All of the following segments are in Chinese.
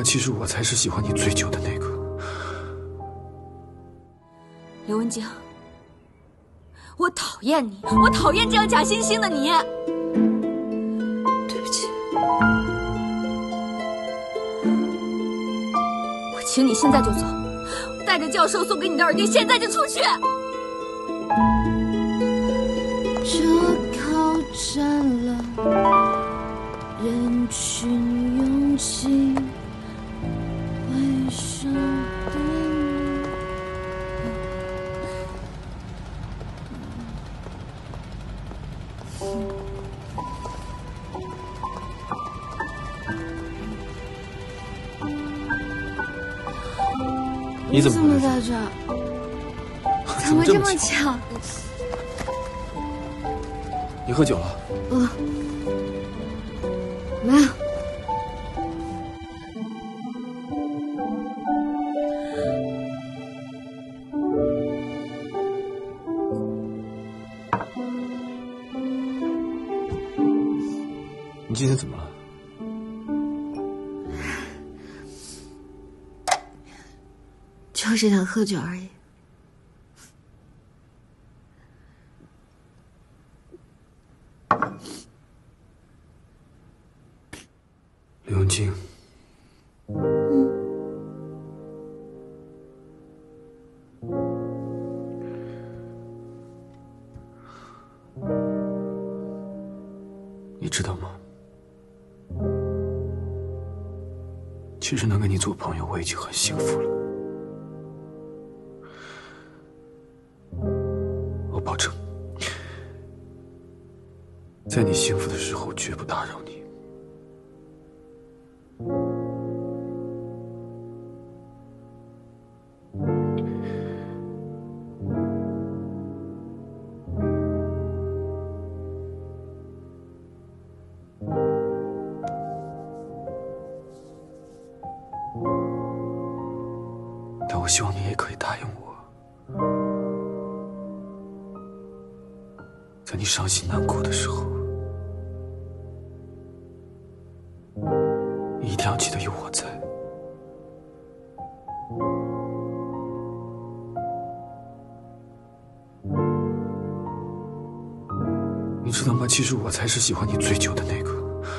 其实我才是喜欢你最久的那个。 刘文静，我讨厌你，我讨厌这样假惺惺的你。 对不起， 我请你现在就走，带着教授送给你的耳钉，现在就出去。 这靠占了人群拥挤，为什对你怎么在这儿？怎么这么巧？ 你喝酒了？ 没有。 你今天怎么了？ 就是想喝酒而已。 刘文静，你知道吗？其实能跟你做朋友，我已经很幸福了。我保证，在你幸福的时候，绝不打扰你。但我希望你也可以答应我，在你伤心难过的时候，你一定要记得有我在。你知道吗？其实我才是喜欢你最久的那个。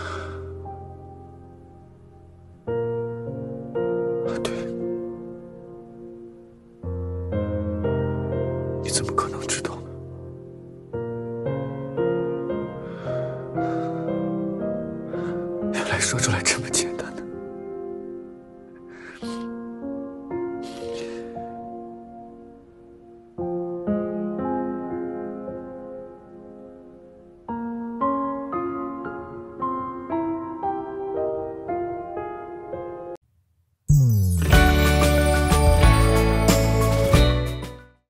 对，你怎么可能知道呢？原来说出来这么